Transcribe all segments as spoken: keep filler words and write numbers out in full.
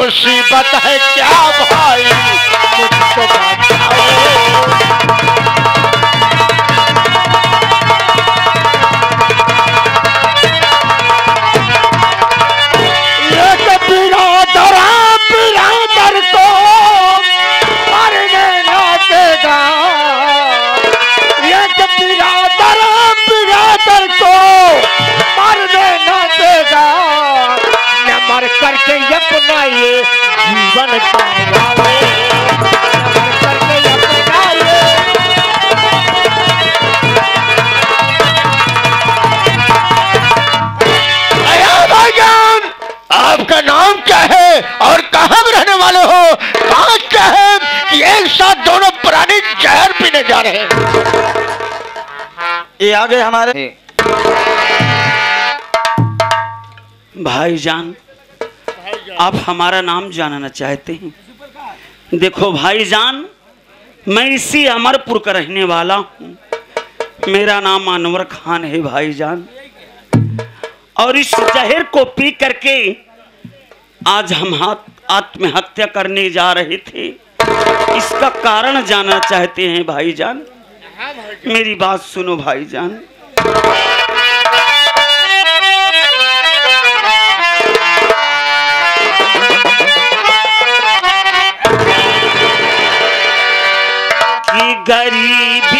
मुसीबत है क्या भाई मुझको बताओ। एक बिरादर बिरादर को मरने न देगा, एक बिरादर बिरादर को मरने न देगा, न मर करके अपना ये जीवन पाएगा, न मर करके अपना ये। अया भाईजान, आपका नाम क्या है और कहाँ रहने वाले हो? बात क्या है कि एक साथ दोनों प्राणी जहर पीने जा रहे हैं? ये आगे हमारे भाईजान, आप हमारा नाम जानना चाहते हैं? देखो भाईजान, मैं इसी अमरपुर का रहने वाला हूँ। मेरा नाम अनवर खान है भाईजान, और इस जहर को पी करके आज हम आत्महत्या करने जा रहे थे। इसका कारण जानना चाहते हैं भाईजान? मेरी बात सुनो भाईजान। कि गरीबी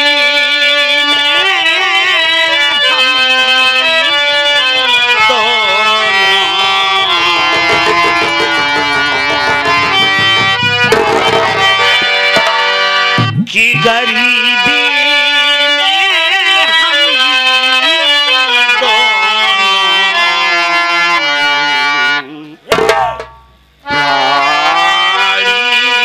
की गरीबी में हम दोनों प्राणी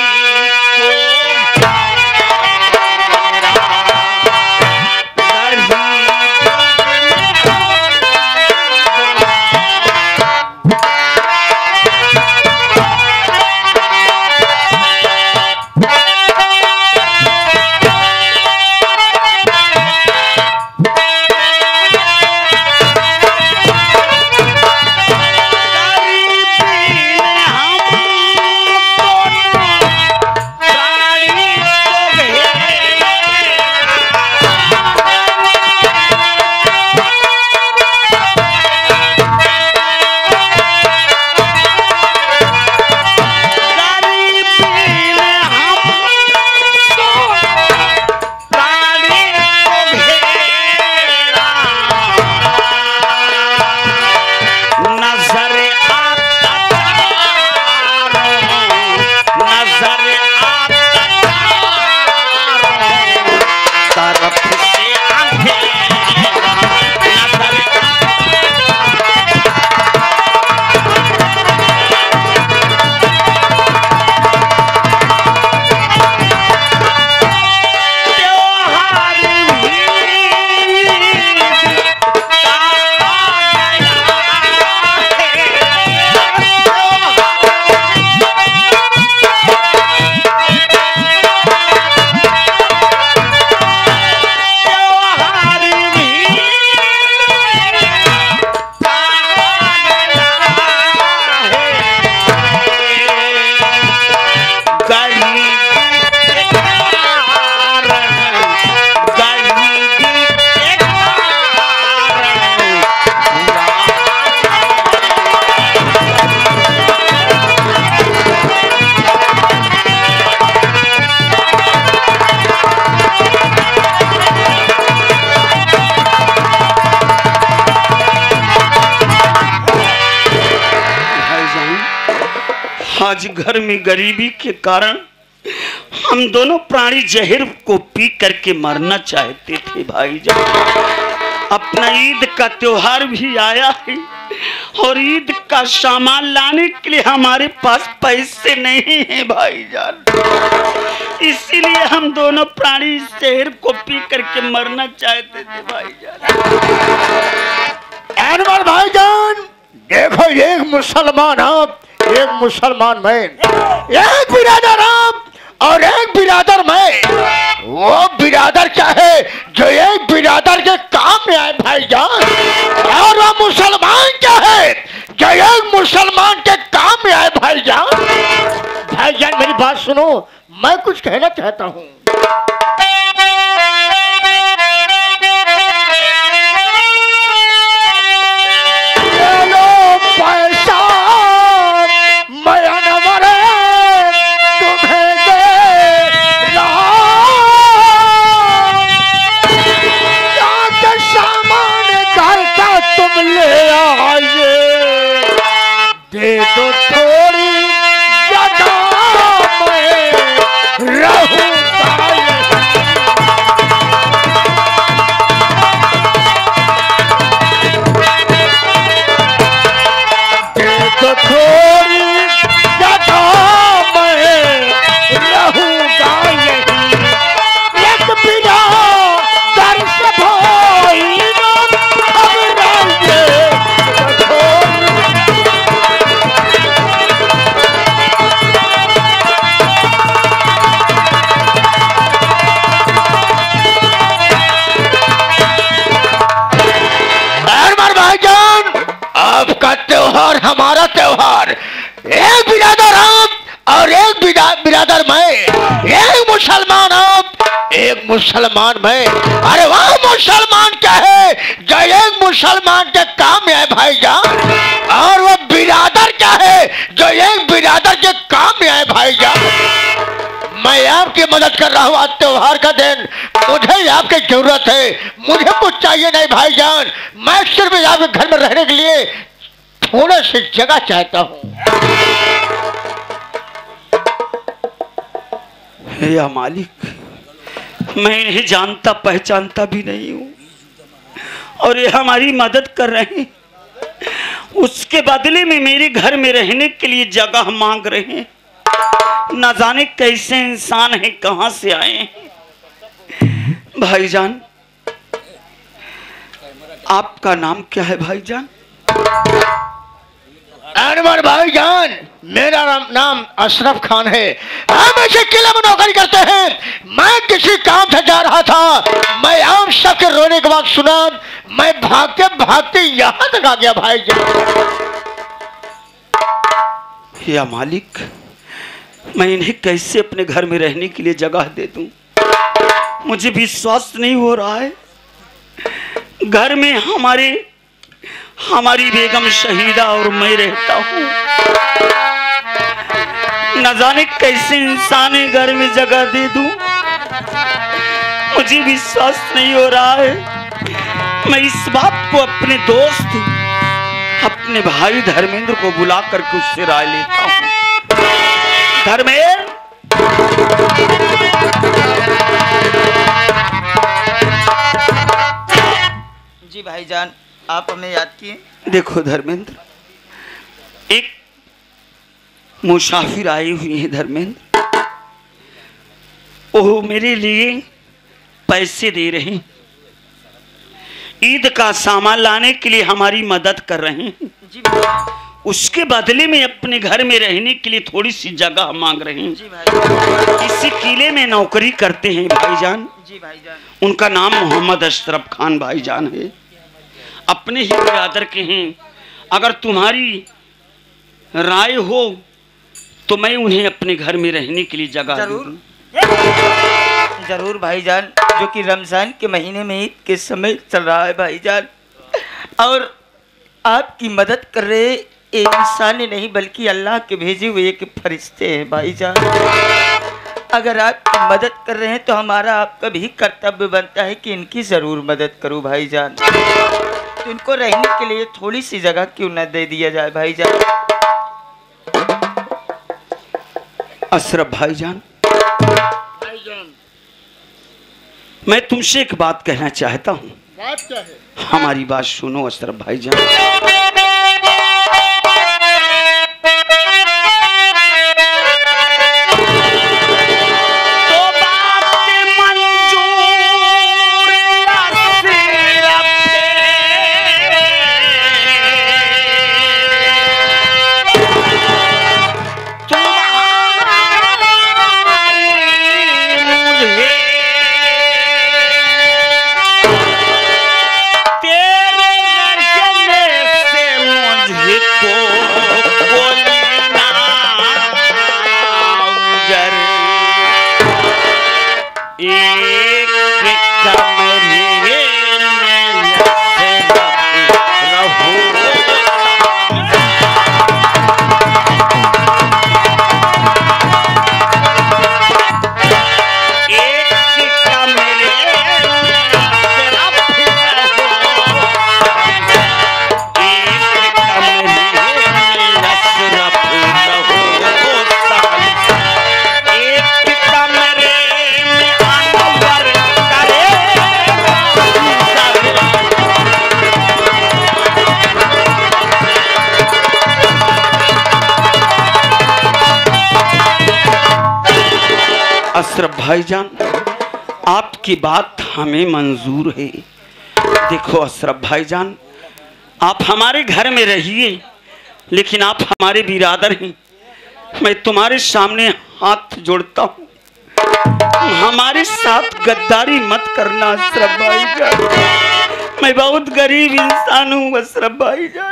आज घर में गरीबी के कारण हम दोनों प्राणी जहर को पी करके मरना चाहते थे भाईजान। अपना ईद का त्योहार भी आया है और ईद का सामान लाने के लिए हमारे पास पैसे नहीं है भाईजान, इसीलिए हम दोनों प्राणी जहर को पी करके मरना चाहते थे भाईजान। अनवर भाईजान, देखो एक मुसलमान आप, एक मुसलमान मैं, एक बिरादर आप और एक बिरादर मैं। वो बिरादर क्या है जो एक बिरादर के काम में आए भाईजान, और वो मुसलमान क्या है जो एक मुसलमान के काम में आए भाईजान। सुनो, मैं कुछ कहना चाहता हूँ। दे दो थोड़ी जगह मैं रहूंगा। दे दो थोड़ी जगह मैं रहूंगा यही, एक बिना दर से भोई ना घबराइए। आपका त्योहार हमारा त्योहार, एक बिरादर आप और एक बिरादर मैं, एक मुसलमान आप एक मुसलमान मैं। अरे वाह, मुसलमान क्या है जो एक मुसलमान के काम में है भाईजान, और वो बिरादर क्या है जो एक बिरादर के काम में है भाईजान। मैं आपकी मदद कर रहा हूँ आज त्योहार का दिन, मुझे आपकी जरूरत है, मुझे कुछ चाहिए नहीं भाईजान। मैं सिर्फ आपके घर में रहने के लिए थोड़ा सी जगह चाहता हूँ। या मालिक, मैं इन्हें जानता पहचानता भी नहीं हूँ और ये हमारी मदद कर रहे हैं, उसके बदले में मेरे घर में रहने के लिए जगह मांग रहे हैं। न जाने कैसे इंसान है, कहां से आए हैं। भाईजान, आपका नाम क्या है भाईजान? अनवर भाईजान, मेरा नाम अशरफ खान है। हम इसे किले में नौकरी करते हैं। मैं किसी काम से जा रहा था, मैं आम सबके रोने के बाद सुना, मैं भागते भागते यहाँ तक आ गया भाईजान। या मालिक, मैं इन्हें कैसे अपने घर में रहने के लिए जगह दे दूं? मुझे विश्वास नहीं हो रहा है। घर में हमारे हमारी बेगम शहीदा और मैं रहता हूँ। न जाने कैसे इंसान है, घर में जगह दे दूं, मुझे विश्वास नहीं हो रहा है। मैं इस बात को अपने दोस्त, अपने भाई धर्मेंद्र को बुला करके उससे राय लेता हूँ। धर्मेंद्र, जी भाईजान, आप हमें याद किए। देखो धर्मेंद्र, एक मुसाफिर आई हुई है धर्मेंद्र, वो मेरे लिए पैसे दे रहे हैं, ईद का सामान लाने के लिए हमारी मदद कर रहे हैं। जी उसके बदले में अपने घर में रहने के लिए थोड़ी सी जगह मांग रहे हैं। जी भाईजान। इसी किले में नौकरी करते हैं भाईजान। जी भाईजान। उनका नाम मोहम्मद अशरफ खान भाईजान है, अपने ही बिरादर के हैं। अगर तुम्हारी राय हो तो मैं उन्हें अपने घर में रहने के लिए जगह जरूर जरूर भाईजान, जो कि रमजान के महीने में ईद के समय चल रहा है भाईजान, और आपकी मदद कर रहे एक इंसान नहीं बल्कि अल्लाह के भेजे हुए एक फरिश्ते हैं भाईजान। अगर आपकी मदद कर रहे हैं तो हमारा आपका भी कर्तव्य बनता है कि इनकी ज़रूर मदद करूं भाईजान। तो इनको रहने के लिए थोड़ी सी जगह क्यों न दे दिया जाए भाईजान। अशरफ भाईजान, मैं तुमसे एक बात कहना चाहता हूँ। बात क्या है? हमारी बात सुनो अशरफ भाईजान। अशरफ भाईजान, आपकी बात हमें मंजूर है। देखो अशरफ भाईजान, आप हमारे घर में रहिए, लेकिन आप हमारे बिरादर हैं। मैं तुम्हारे सामने हाथ जोड़ता हूँ, हमारे साथ गद्दारी मत करना अशरफ भाईजान। मैं बहुत गरीब इंसान हूँ अशरफ भाईजान।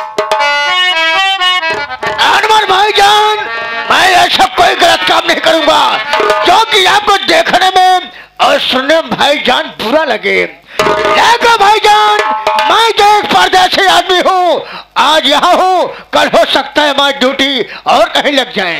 अनवर भाईजान, मैं ऐसा कोई गलत काम नहीं करूंगा जो कि आपको देखने में और सुनने में भाईजान बुरा लगे। देखो भाईजान, मैं तो एक परदेसी आदमी हूँ, आज यहाँ हूँ, कल हो सकता है हमारी ड्यूटी और कहीं लग जाए।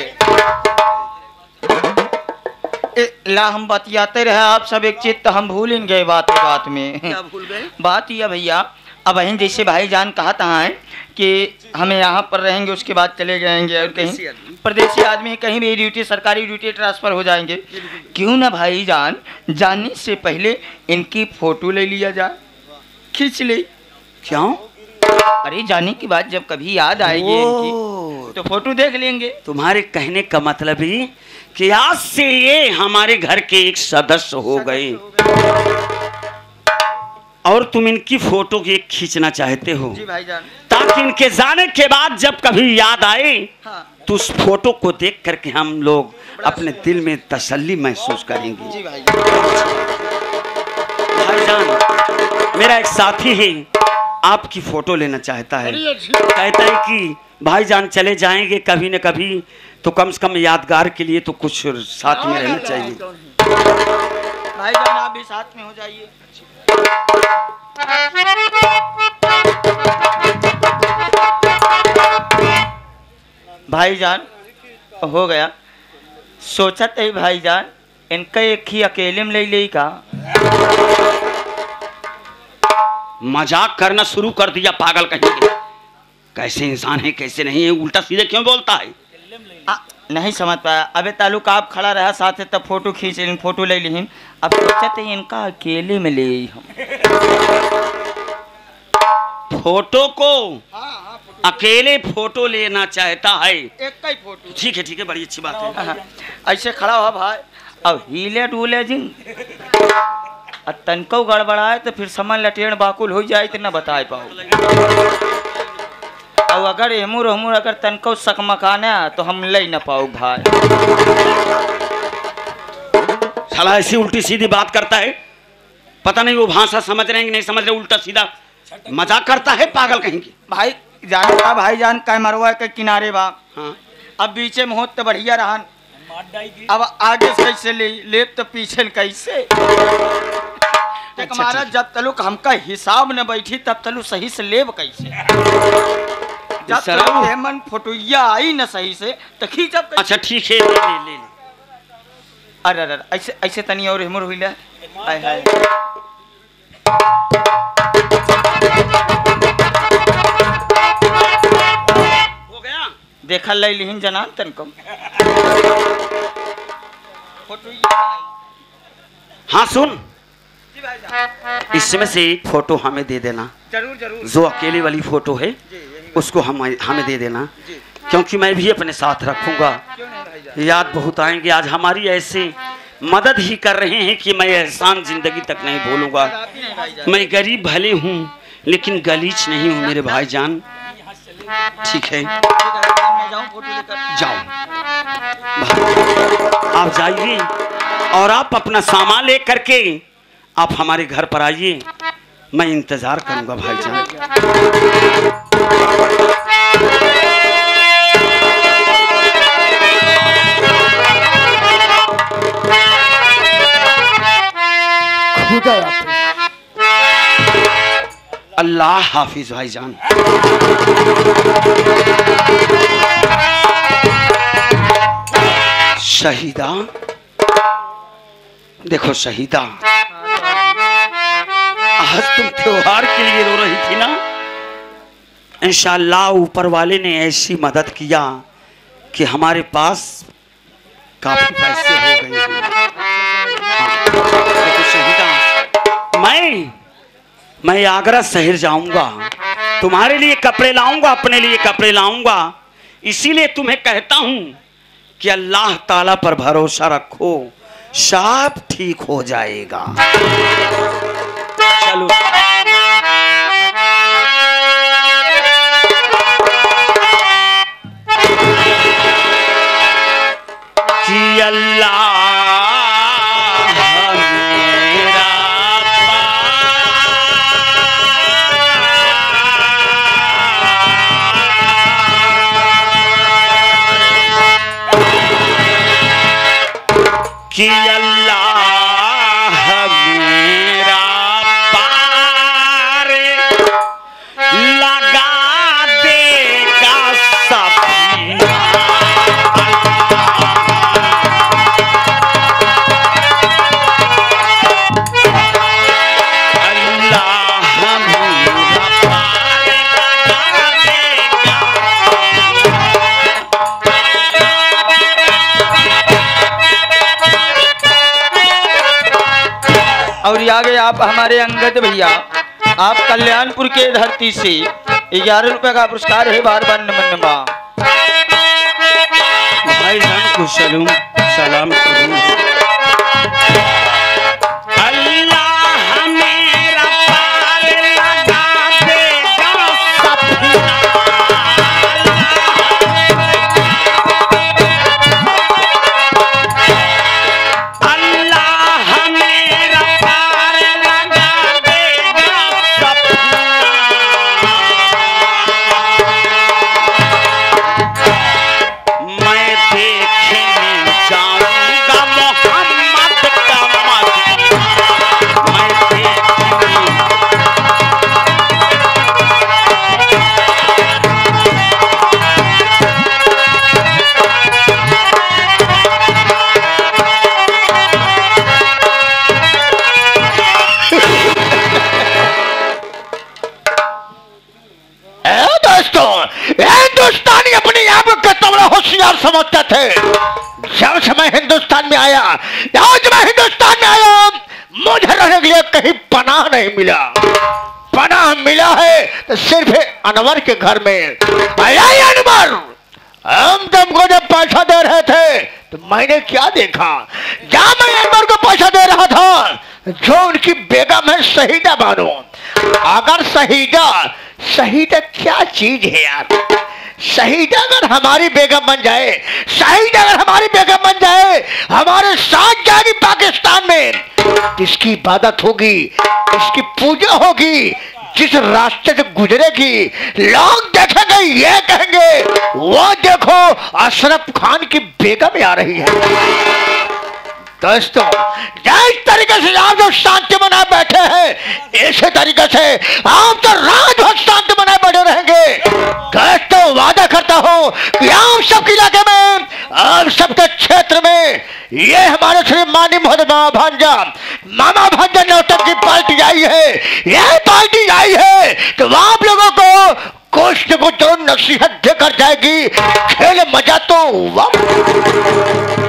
ए, ला हम बतियाते रहे आप सब एक चीज तो हम भूल ही गए बात बात में। क्या भूल गए? बात यह भैया, अब बहन जैसे भाईजान कहा था है कि हमें यहाँ पर रहेंगे, उसके बाद चले जाएंगे और कहीं परदेसी आदमी कहीं भी ड्यूटी, सरकारी ड्यूटी ट्रांसफर हो जाएंगे। क्यों ना भाईजान जाने से पहले इनकी फोटो ले लिया जाए, खींच ले। क्यों? अरे जाने के बाद जब कभी याद आएगी इनकी तो फोटो देख लेंगे। तुम्हारे कहने का मतलब ही कि आज से ये हमारे घर के एक सदस्य हो गए और तुम इनकी फोटो की एक खींचना चाहते हो। जी भाईजान। ताकि इनके जाने के बाद जब कभी याद आए हाँ। तो उस फोटो को देख करके हम लोग अपने दिल में तसल्ली महसूस करेंगे। जी भाईजान। भाईजान, मेरा एक साथी है, आपकी फोटो लेना चाहता है। कहता है कि भाईजान चले जाएंगे कभी न कभी तो कम से कम यादगार के लिए तो कुछ साथ में रहना चाहिए। भाईजान आप भी साथ में हो जाइए। भाईजान हो गया, सोचा था भाईजान इनका एक ही अकेले में ले ले का। मजाक करना शुरू कर दिया पागल कहीं। कैसे इंसान है कैसे नहीं है, उल्टा सीधे क्यों बोलता है? आ, नहीं समझ पाया। अबे तालुक आप खड़ा रहा साथ तब फोटो खींच लें, फोटो ले ली। अब सोचा था इनका अकेले में ले हम फोटो को। अकेले फोटो लेना चाहता है। एक का ही फोटो। ठीक है ठीक है, बड़ी अच्छी बात है। हाँ, ऐसे खड़ा हुआ भाई, अब हिले डूले जिन तनको गड़बड़ाए तो फिर समझ लटेड़ बाकुल हो जाए तो न बता पाओ। और अगर एमुर हमूर अगर तनको सकमकाना तो हम ले न पाओ भाई। साला ऐसी उल्टी सीधी बात करता है, पता नहीं वो भाषा समझ रहे हैं कि नहीं समझ रहे, उल्टा सीधा मजाक करता है पागल कहीं की। भाई जान का भाई जान का मरवा के किनारे बा। हाँ। अब बीचे में हो तो बढ़िया रहा, अब आगे से कैसे ले ले तो पीछे कैसे। हमारा जब तलुक हमका हिसाब न बैठी तब तलु सही से लेब कैसे। जब तलुक हेमन फोटोया आई न सही से तो खींचब। अच्छा ठीक है, ले ले ले। अरे अरे ऐसे ऐसे तनी और हिमुर हुई। हाय हाय हो गया। देखा ले लिहिन जनान तनको। हाँ सुन, इसमें से एक फोटो हमें दे देना। जरूर जरूर। जो अकेली वाली फोटो है उसको हम हमें दे देना, क्योंकि मैं भी अपने साथ रखूंगा। याद बहुत आएंगे। आज हमारी ऐसे मदद ही कर रहे हैं कि मैं एहसान जिंदगी तक नहीं भूलूंगा। मैं गरीब भले हूँ लेकिन गलीच नहीं हूँ मेरे भाईजान। ठीक है जाओ, आप जाइए और आप अपना सामान ले करके आप हमारे घर पर आइए, मैं इंतजार करूंगा भाईजान। अल्लाह हाफिज भाईजान। शहीदा, देखो शहीदा, आज तुम त्योहार के लिए रो रही थी ना, इंशाअल्लाह ऊपर वाले ने ऐसी मदद किया कि हमारे पास काफी पैसे हो गए हैं। हाँ, देखो शहीदा, मैं मैं आगरा शहर जाऊंगा, तुम्हारे लिए कपड़े लाऊंगा, अपने लिए कपड़े लाऊंगा। इसीलिए तुम्हें कहता हूं कि अल्लाह ताला पर भरोसा रखो, सब ठीक हो जाएगा। चलो कि अल्लाह मेरा कि अल्लाह मेरा पार लगा देगा सफीना। और आगे आप हमारे अंगद भैया, आप कल्याणपुर के धरती से ग्यारह रुपए का पुरस्कार है, बार बार नमन नवा। भाई जान को सलाम सलाम करूं। अल्लाह मेरा पार लगा देगा सफीना। हिंदुस्तानी अपने आप को कितना बड़ा होशियार समझते थे। जब से मैं हिंदुस्तान में आया, आज मैं हिंदुस्तान में आया, मुझे रहने के लिए कहीं पनाह नहीं मिला। पनाह मिला है तो सिर्फ अनवर के घर में। अनवर, हम तुमको जब पैसा दे रहे थे तो मैंने क्या देखा? जहां मैं अनवर को पैसा दे रहा था, जो उनकी बेगम है शहीदा बानो। अगर शहीदा शहीदा क्या चीज है यार? शहीदा अगर हमारी बेगम बन जाए, शहीदा अगर हमारी बेगम बन जाए, हमारे साथ जाएगी पाकिस्तान में, इसकी इबादत होगी, इसकी पूजा होगी, जिस रास्ते से गुजरेगी लोग देखेंगे, ये कहेंगे वो देखो अशरफ खान की बेगम आ रही है। दोस्तों, जिस तरीके से आप जो शांति बनाए बैठे हैं, इसी तरीके से आप तो रात भर शांति बनाए बैठे रहेंगे। दोस्तों, वादा करता हूं कि आप सबके इलाके में, आप सबके क्षेत्र में, ये हमारे श्री मानी मोहम्मद मामा भांजा मामा भांजा नौतक की पार्टी आई है। यह पार्टी आई है तो आप लोगों को कुछ न कुछ नसीहत देकर जाएगी। खेल मजा तो वाह।